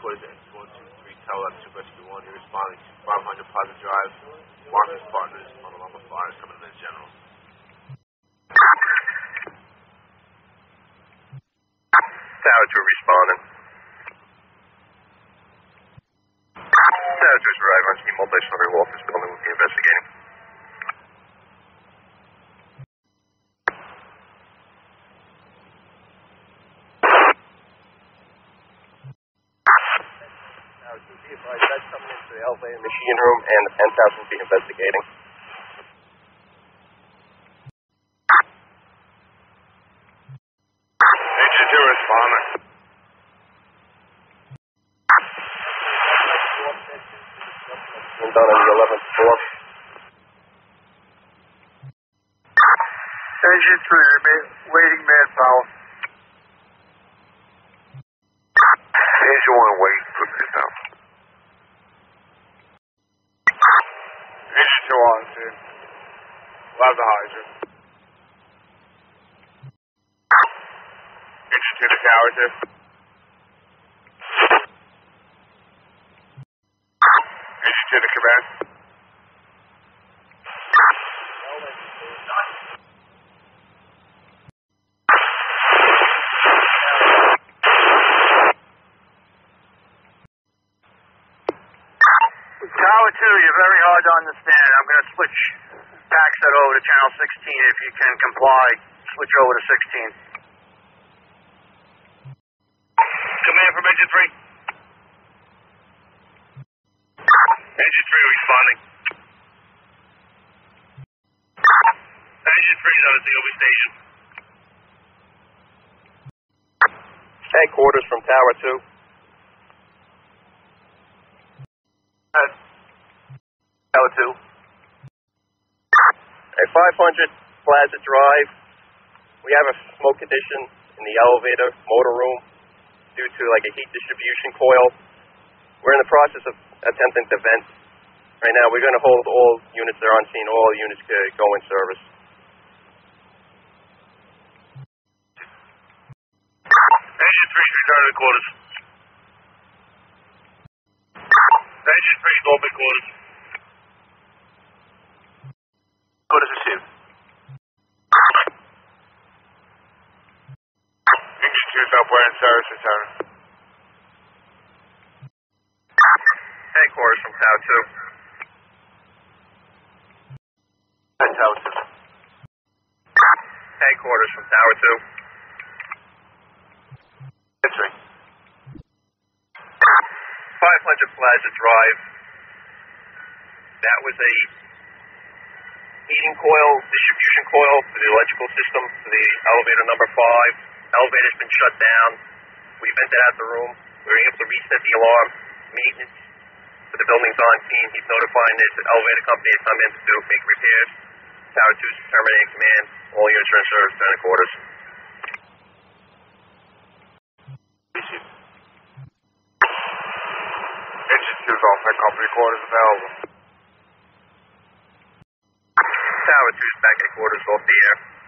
quarters at 123 Tower 2 Rescue 1. You're responding to 500 Plaza Drive. Marcus Partners on the lumber fires coming in as general. Tower 2 responding. Tower 2 is arriving on scene. Multi-story office building will be investigating. That's coming into the elevator machine room, and the penthouse will be investigating. Engine 2 responding. Done on the 11th floor. Engine 3, waiting manpower. Engine 1 wait, put this down. Engine 2 on, dude. We'll have the hydrant. Engine 2 to Tower 2. Engine 2 to command. Tower 2, you're very hard to understand. I'm going to switch that over to channel 16. If you can comply, switch over to 16. Command from Engine 3. Engine 3 responding. Engine 3 is on the DOB station. Headquarters from Tower 2. Tower 2. At 500 Plaza Drive, we have a smoke condition in the elevator motor room due to like a heat distribution coil. We're in the process of attempting to vent. Right now, we're going to hold all units that are on scene. All units could go in service. Engine 3, return to the quarters. Engine 3, open quarters. Quarters received. Engine 2 is up, we're in service, return. Headquarters from Tower 2. And Tower 2. Headquarters from Tower 2. Entering. 500 Plaza Drive. That was a heating coil, distribution coil for the electrical system for the elevator number 5. Elevator's been shut down. We vented out the room. We were able to reset the alarm. Maintenance for the building's on scene. He's notifying the elevator company to come in to make repairs. Tower 2's terminating command. All units are in service, turn the quarters. Received. Engine 2 is off, that company quarters available. Tower 2's back at quarters off the air.